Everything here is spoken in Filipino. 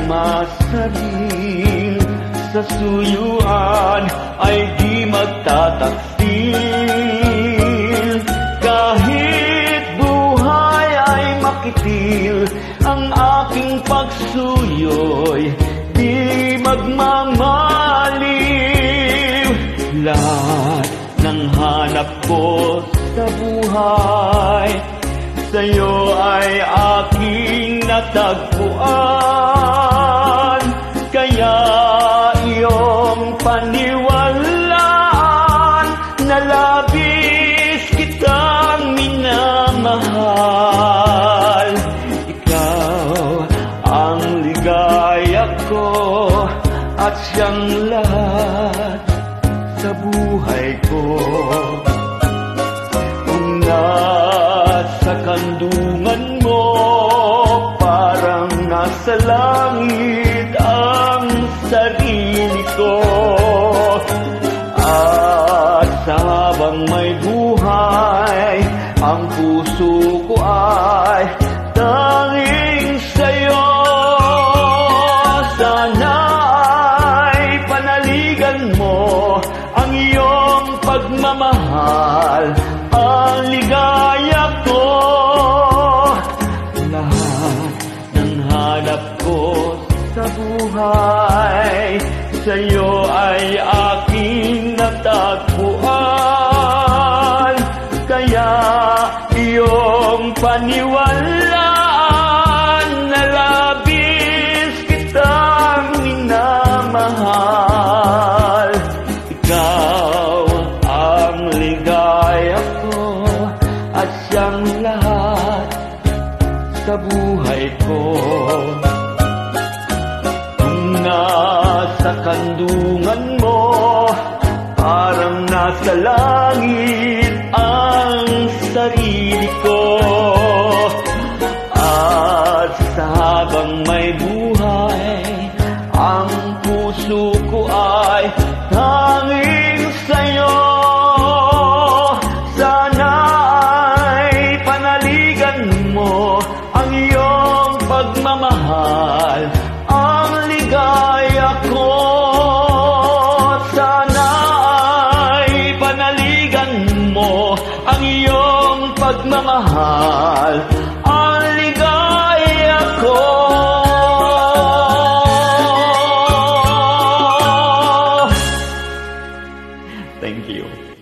sumasaril sa suyuan ay di magtataksil. Kahit buhay ay makitil, ang aking pagsuyo'y di magmamaliw. Lahat ng hanap ko sa buhay, sa'yo ay aking natagpuan. Kaya iyong paniwalaan na labis kitang minamahal. Ikaw ang ligaya ko at siyang lahat sa buhay ko. Kung nasa kandungan mo, parang nasa langit ang sarili ko. At sa habang may buhay, ang puso ko ay tanging sa'yo. Sana ay panaligan mo ang iyong pagmamahal, ang ligaya ko. Lahat ng hanap ko sa buhay, sa'yo ay aking natagpuan. Kaya iyong paniwalaan na labis kitang minamahal. Ikaw ang ligaya ko at siyang lahat sa buhay ko. Kung nasa kandungan mo, parang nasa langit ang sarili ko. At sa habang may buhay, ang puso ko ay tanging sa'yo. Sana ay panaligan mo ang iyong pagmamahal, ang ligaya ko. Sana ay panaligan mo ang iyong pagmamahal, ang ligaya ko. Thank you.